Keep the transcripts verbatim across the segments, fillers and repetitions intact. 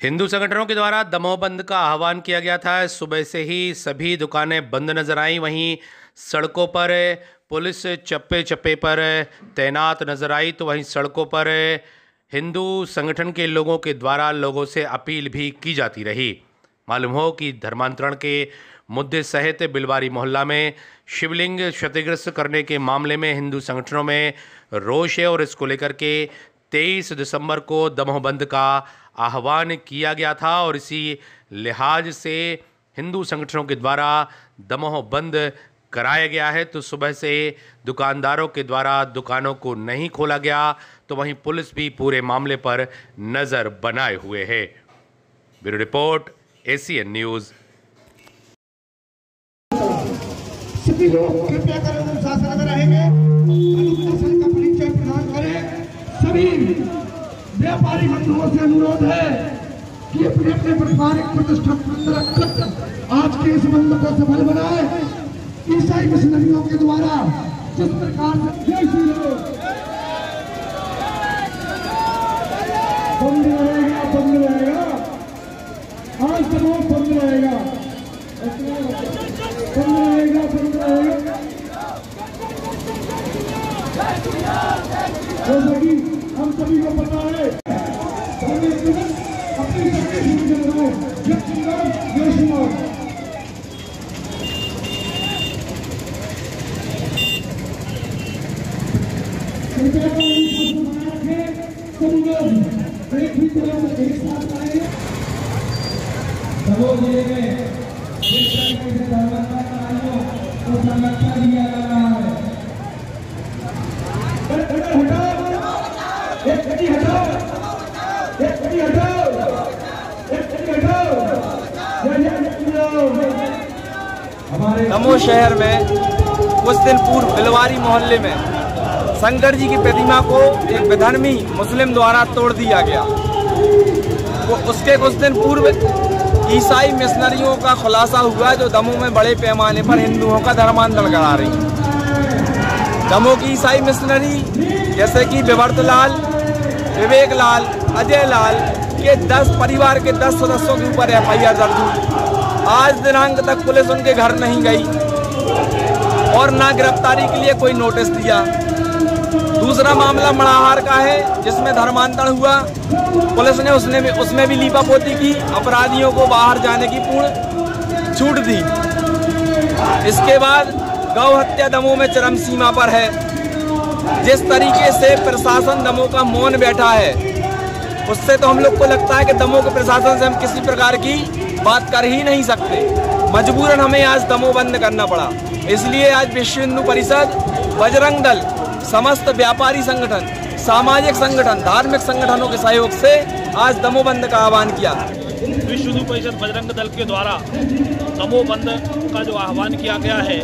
हिंदू संगठनों के द्वारा दमोह बंद का आह्वान किया गया था। सुबह से ही सभी दुकानें बंद नजर आईं। वहीं सड़कों पर पुलिस चप्पे चप्पे पर तैनात नजर आई, तो वहीं सड़कों पर हिंदू संगठन के लोगों के द्वारा लोगों से अपील भी की जाती रही। मालूम हो कि धर्मांतरण के मुद्दे सहित बिलवारी मोहल्ला में शिवलिंग क्षतिग्रस्त करने के मामले में हिंदू संगठनों में रोष है और इसको लेकर के तेईस दिसंबर को दमोह बंद का आह्वान किया गया था और इसी लिहाज से हिंदू संगठनों के द्वारा दमोह बंद कराया गया है। तो सुबह से दुकानदारों के द्वारा दुकानों को नहीं खोला गया, तो वहीं पुलिस भी पूरे मामले पर नजर बनाए हुए है। Bureau report, ACN news. सभी लोग कृपया कर अनुशासन में रहेंगे, अनुशासन का परिचय प्रदान करें। सभी व्यापारी बंधुओं से अनुरोध है कि अपने अपने व्यापारिक प्रतिष्ठान बंद रखकर आज के इस बंद को सफल बनाए। ईसाई मिशनरियों के द्वारा जिस प्रकार से बंद रहेगा बंद रहेगा आज दमोह बंद रहेगा बंद रहेगा बंद रहेगा जैसा कि हम सभी को पता है। अपनी एक ही तरह से एक साथ आए। दमोह जिले में जिस तरीके से धर्मांतरण को संरक्षण दिया जा रहा है, एक गड्डी हटाओ, एक गड्डी हटाओ, एक गड्डी हटाओ। दमोह शहर में कुछ दिन पूर्व बिलवारी मोहल्ले में शंकर जी की प्रतिमा को एक विधर्मी मुस्लिम द्वारा तोड़ दिया गया। वो उसके कुछ दिन पूर्व ईसाई मिशनरियों का खुलासा हुआ जो दमोह में बड़े पैमाने पर हिंदुओं का धर्मांतरण करा रही है। दमोह की ईसाई मिशनरी जैसे कि विवर्त लाल, विवेक लाल, अजय लाल के दस परिवार के दस सदस्यों के ऊपर एफ आई आर दर्ज हुई। आज दिनांक तक पुलिस उनके घर नहीं गई और ना गिरफ्तारी के लिए कोई नोटिस दिया। दूसरा मामला मड़ाहार का है जिसमें धर्मांतरण हुआ। पुलिस ने उसने भी उसमें भी लीपापोती की, अपराधियों को बाहर जाने की पूर्ण छूट दी। इसके बाद गौ हत्या दमोह में चरम सीमा पर है। जिस तरीके से प्रशासन दमोह का मौन बैठा है, उससे तो हम लोग को लगता है कि दमोह के प्रशासन से हम किसी प्रकार की बात कर ही नहीं सकते। मजबूरन हमें आज दमोह बंद करना पड़ा। इसलिए आज विश्व हिंदू परिषद, बजरंग दल, समस्त व्यापारी संगठन, सामाजिक संगठन, धार्मिक संगठनों के सहयोग से आज दमोह बंद का आह्वान किया। विश्व हिंदू परिषद बजरंग दल के द्वारा दमोह बंद का जो आह्वान किया गया है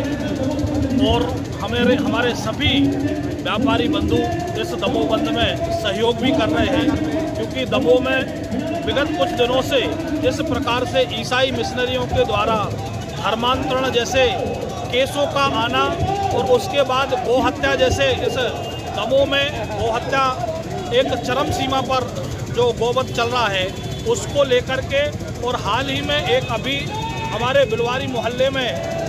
और हमारे हमारे सभी व्यापारी बंधु इस दमोह बंद में सहयोग भी कर रहे हैं, क्योंकि दमोह में विगत कुछ दिनों से जिस प्रकार से ईसाई मिशनरियों के द्वारा धर्मांतरण जैसे केसों का आना और उसके बाद गौ हत्या जैसे इस दमोह में गौ हत्या एक चरम सीमा पर जो गोवध चल रहा है उसको लेकर के, और हाल ही में एक अभी हमारे बिलवारी मोहल्ले में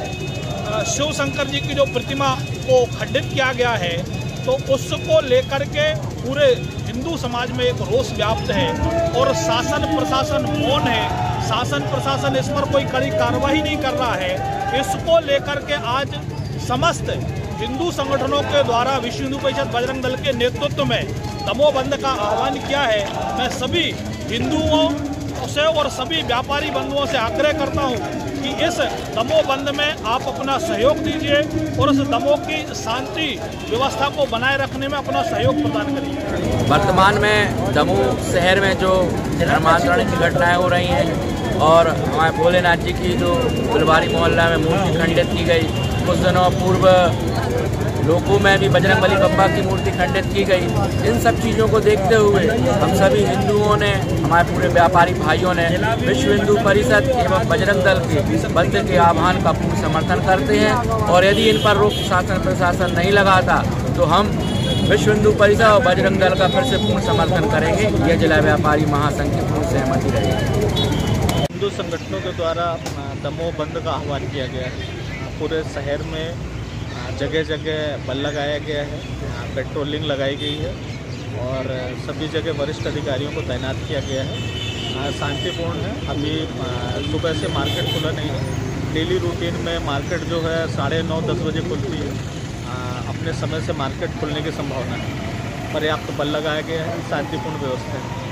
शिव शंकर जी की जो प्रतिमा को खंडित किया गया है, तो उसको लेकर के पूरे हिंदू समाज में एक रोष व्याप्त है और शासन प्रशासन मौन है। शासन प्रशासन इस पर कोई कड़ी कार्रवाई नहीं कर रहा है। इसको लेकर के आज समस्त हिंदू संगठनों के द्वारा विश्व हिंदू परिषद बजरंग दल के नेतृत्व में दमोह बंद का आह्वान किया है। मैं सभी हिंदुओं से और सभी व्यापारी बंधुओं से आग्रह करता हूं कि इस दमोह बंद में आप अपना सहयोग दीजिए और इस दमोह की शांति व्यवस्था को बनाए रखने में अपना सहयोग प्रदान करिए। वर्तमान में दमोह शहर में जो धर्मांतरण की घटनाएं हो रही हैं और हमारे भोलेनाथ जी की जो बिलवारी मोहल्ला में मूर्ति खंडित की गई, कुछ दिनों पूर्व लोगों में भी बजरंगबली बप्पा की मूर्ति खंडित की गई। इन सब चीज़ों को देखते हुए हम सभी हिंदुओं ने, हमारे पूरे व्यापारी भाइयों ने विश्व हिंदू परिषद एवं बजरंग दल के बंद के आह्वान का पूर्ण समर्थन करते हैं। और यदि इन पर रोक शासन प्रशासन नहीं लगाता तो हम विश्व हिंदू परिषद और बजरंग दल का फिर से पूर्ण समर्थन करेंगे। यह जिला व्यापारी महासंघ की पूर्ण सहमति रहेगी। हिंदू संगठनों के द्वारा दमोह बंद का आह्वान किया गया है। पूरे शहर में जगह जगह बल लगाया गया है, पेट्रोलिंग लगाई गई है और सभी जगह वरिष्ठ अधिकारियों को तैनात किया गया है। शांतिपूर्ण है। अभी सुबह से मार्केट खुला नहीं है। डेली रूटीन में मार्केट जो है साढ़े नौ दस बजे खुलती है। अपने समय से मार्केट खुलने की संभावना है। पर्याप्त बल लगाया गया है। शांतिपूर्ण व्यवस्था है।